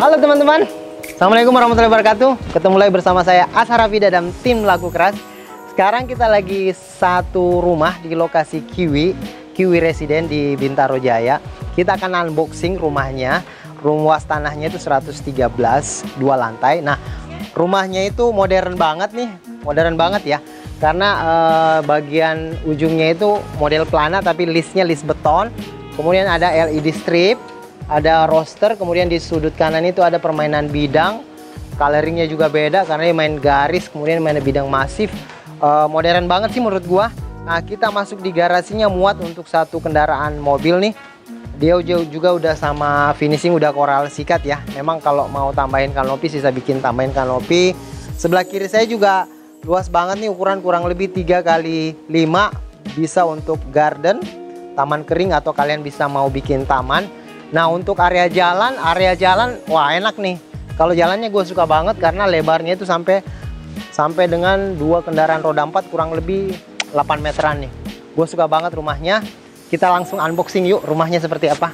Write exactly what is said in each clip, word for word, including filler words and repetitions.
Halo teman-teman, Assalamualaikum warahmatullahi wabarakatuh. Ketemu lagi bersama saya Ashar Hafida dan tim Laku Keras. Sekarang kita lagi satu rumah di lokasi Kiwi Kiwi Residen di Bintaro Jaya. Kita akan unboxing rumahnya. Luas tanahnya itu seratus tiga belas, dua lantai. Nah, rumahnya itu modern banget nih, modern banget ya. Karena eh, bagian ujungnya itu model pelana tapi listnya list beton. Kemudian ada L E D strip, ada roster, kemudian di sudut kanan itu ada permainan bidang. Coloringnya juga beda karena dia main garis, kemudian main bidang masif. Uh, modern banget sih menurut gua. Nah, kita masuk di garasinya muat untuk satu kendaraan mobil nih. Dia juga udah sama finishing, udah koral sikat ya. Memang kalau mau tambahin kanopi bisa bikin tambahin kanopi. Sebelah kiri saya juga luas banget nih, ukuran kurang lebih tiga kali lima. Bisa untuk garden, taman kering, atau kalian bisa mau bikin taman. Nah, untuk area jalan, area jalan, wah enak nih. Kalau jalannya gue suka banget karena lebarnya itu sampai sampai dengan dua kendaraan roda empat, kurang lebih delapan meteran nih. Gue suka banget rumahnya. Kita langsung unboxing yuk, rumahnya seperti apa.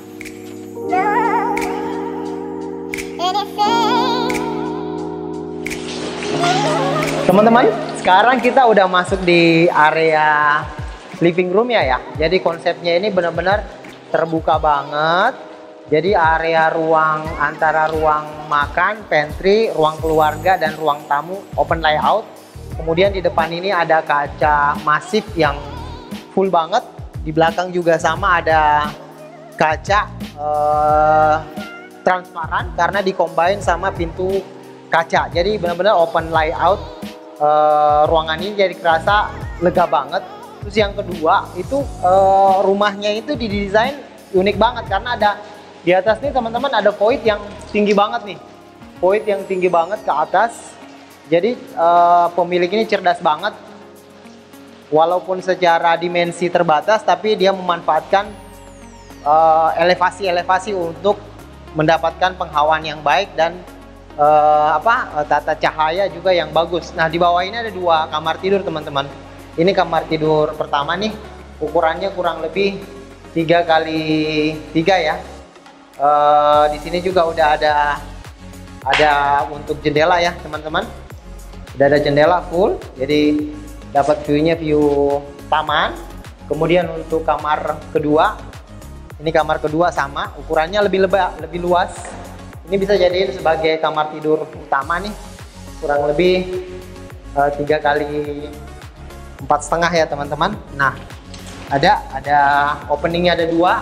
Teman-teman, sekarang kita udah masuk di area living room ya ya. Jadi konsepnya ini benar-benar terbuka banget. Jadi area ruang antara ruang makan, pantry, ruang keluarga, dan ruang tamu open layout. Kemudian di depan ini ada kaca masif yang full banget. Di belakang juga sama, ada kaca eh, transparan karena dicombine sama pintu kaca. Jadi benar-benar open layout. Eh, ruangan ini jadi kerasa lega banget. Terus yang kedua itu eh, rumahnya itu didesain unik banget karena ada di atas nih teman-teman ada void yang tinggi banget nih, void yang tinggi banget ke atas. Jadi uh, pemilik ini cerdas banget, walaupun secara dimensi terbatas, tapi dia memanfaatkan elevasi-elevasi uh, untuk mendapatkan penghawaan yang baik dan uh, apa tata cahaya juga yang bagus. Nah, di bawah ini ada dua kamar tidur teman-teman. Ini kamar tidur pertama nih, ukurannya kurang lebih tiga kali tiga ya. Uh, di sini juga udah ada ada untuk jendela ya teman-teman. Udah ada jendela full, jadi dapat view-nya view taman. Kemudian untuk kamar kedua, ini kamar kedua sama, ukurannya lebih lebih lebih luas. Ini bisa jadiin sebagai kamar tidur utama nih, kurang lebih uh, tiga kali empat setengah ya teman-teman. Nah, ada ada openingnya ada dua.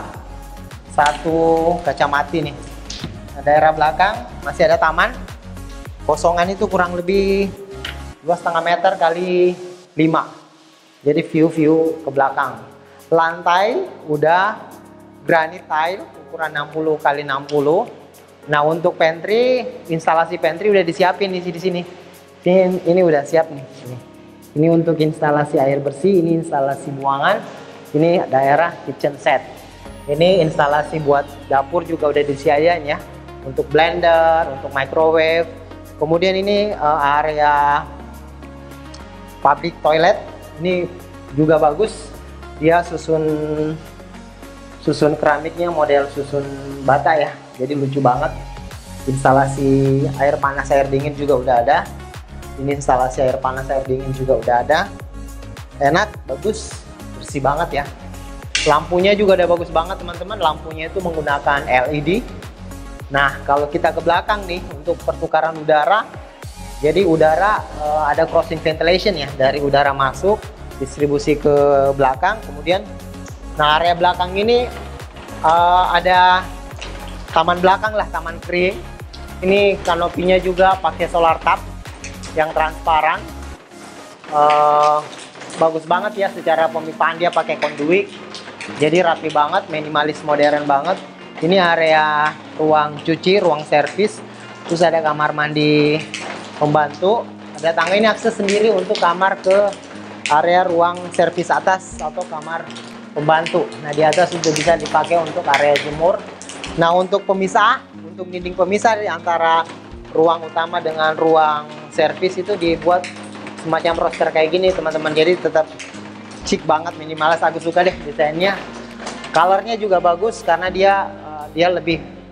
Satu kaca mati nih. Nah, daerah belakang masih ada taman. Kosongan itu kurang lebih dua setengah meter kali lima. Jadi view-view ke belakang. Lantai udah granit tile ukuran enam puluh kali enam puluh. Nah, untuk pantry, instalasi pantry udah disiapin di sini sini. Ini, ini udah siap nih. Ini. Ini untuk instalasi air bersih, ini instalasi buangan, ini daerah kitchen set. Ini instalasi buat dapur juga udah disediain ya, untuk blender, untuk microwave. Kemudian ini uh, area public toilet, ini juga bagus. Dia susun susun keramiknya model susun bata ya, jadi lucu banget. Instalasi air panas air dingin juga udah ada. Ini instalasi air panas air dingin juga udah ada. Enak, bagus, bersih banget ya. Lampunya juga udah bagus banget teman-teman. Lampunya itu menggunakan L E D. Nah, kalau kita ke belakang nih untuk pertukaran udara, jadi udara uh, ada crossing ventilation ya, dari udara masuk distribusi ke belakang. Kemudian, nah area belakang ini uh, ada taman belakang lah, taman kering. Ini kanopinya juga pakai solar tap yang transparan. Uh, bagus banget ya, secara pemipaan dia pakai conduit. Jadi rapi banget, minimalis modern banget. Ini area ruang cuci, ruang servis. Terus ada kamar mandi pembantu. Ada tangga, ini akses sendiri untuk kamar ke area ruang servis atas atau kamar pembantu. Nah, di atas sudah bisa dipakai untuk area jemur. Nah, untuk pemisah, untuk dinding pemisah di antara ruang utama dengan ruang servis itu dibuat semacam roster kayak gini teman-teman. Jadi tetap chic banget, minimalis. Aku suka deh desainnya. Colornya juga bagus karena dia uh, dia lebih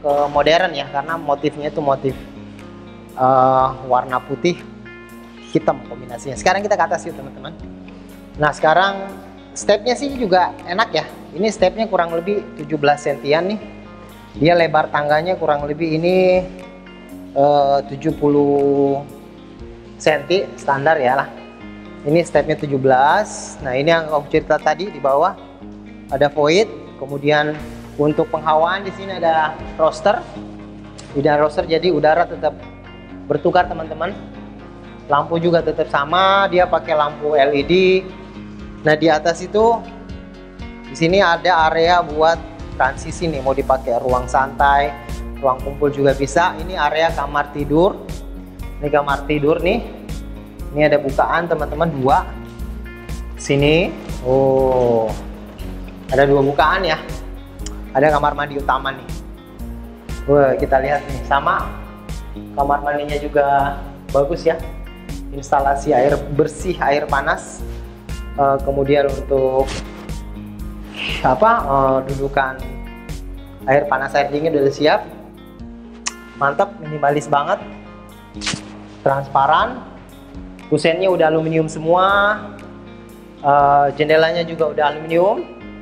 ke modern ya, karena motifnya itu motif uh, warna putih hitam kombinasinya. Sekarang kita ke atas yuk teman-teman. Nah sekarang stepnya sih juga enak ya. Ini stepnya kurang lebih tujuh belas sentian nih. Dia lebar tangganya kurang lebih ini uh, tujuh puluh senti standar ya lah. Ini stepnya tujuh belas. Nah ini yang aku cerita tadi, di bawah ada void. Kemudian untuk penghawaan di sini ada roster. Di dalam roster jadi udara tetap bertukar teman-teman. Lampu juga tetap sama, dia pakai lampu L E D. Nah di atas itu, di sini ada area buat transisi nih, mau dipakai ruang santai, ruang kumpul juga bisa. Ini area kamar tidur. Ini kamar tidur nih. Ini ada bukaan teman-teman dua. Sini, oh, ada dua bukaan ya. Ada kamar mandi utama nih. Wah kita lihat nih, sama kamar mandinya juga bagus ya. Instalasi air bersih, air panas. Uh, kemudian untuk apa uh, dudukan air panas, air dingin udah siap. Mantap, minimalis banget, transparan. Kusennya udah aluminium semua. Uh, jendelanya juga udah aluminium.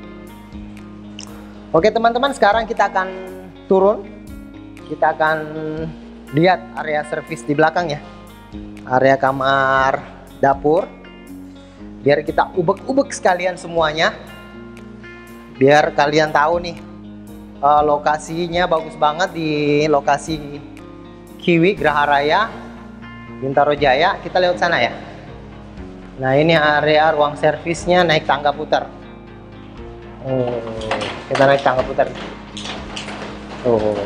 Oke teman-teman, sekarang kita akan turun. Kita akan lihat area servis di belakang ya. Area kamar dapur, biar kita ubek-ubek sekalian semuanya, biar kalian tahu nih uh, lokasinya bagus banget di lokasi Kiwi Graha Raya Bintaro Jaya. Kita lewat sana ya. Nah ini area ruang servisnya, naik tangga putar. Oh, kita naik tangga putar. Oh,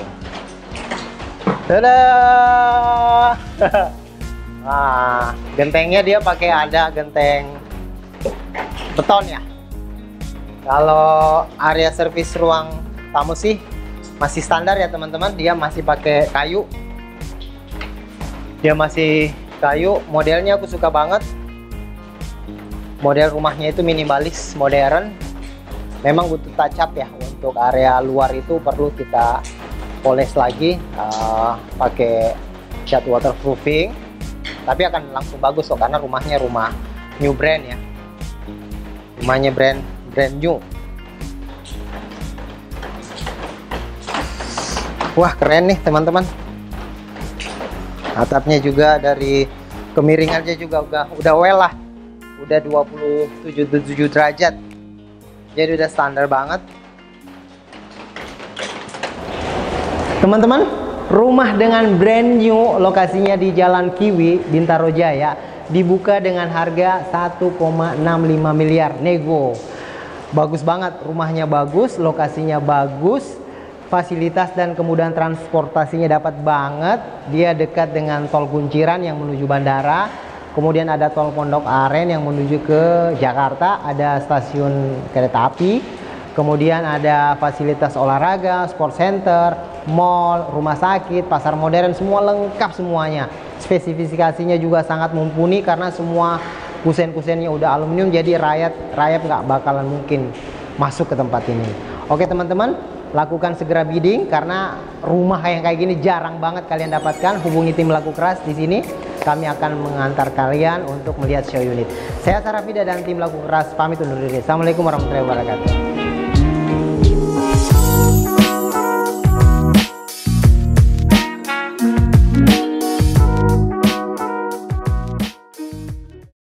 dadah. Nah, gentengnya dia pakai ada genteng beton ya. Kalau area servis ruang tamu sih masih standar ya teman-teman, dia masih pakai kayu. Dia masih kayu, modelnya aku suka banget. Model rumahnya itu minimalis, modern. Memang butuh touch up ya, untuk area luar itu perlu kita poles lagi, uh, pakai cat waterproofing. Tapi akan langsung bagus kok, karena rumahnya rumah new brand ya. Rumahnya brand brand new. Wah keren nih teman-teman. Atapnya juga dari kemiringannya juga udah udah well lah. Udah dua puluh tujuh derajat. Jadi udah standar banget. Teman-teman, rumah dengan brand new, lokasinya di Jalan Kiwi, Bintaro Jaya, dibuka dengan harga satu koma enam lima miliar nego. Bagus banget, rumahnya bagus, lokasinya bagus, fasilitas dan kemudahan transportasinya dapat banget. Dia dekat dengan tol Kunciran yang menuju bandara. Kemudian ada tol Pondok Aren yang menuju ke Jakarta, ada stasiun kereta api. Kemudian ada fasilitas olahraga, sport center, mall, rumah sakit, pasar modern, semua lengkap semuanya. Spesifikasinya juga sangat mumpuni karena semua kusen-kusennya udah aluminium, jadi rayap rayap nggak bakalan mungkin masuk ke tempat ini. Oke teman-teman, lakukan segera bidding karena rumah yang kayak gini jarang banget kalian dapatkan. Hubungi tim Laku Keras di sini. Kami akan mengantar kalian untuk melihat show unit. Saya Sarafida dan tim Laku Keras pamit undur diri. Assalamualaikum warahmatullahi wabarakatuh.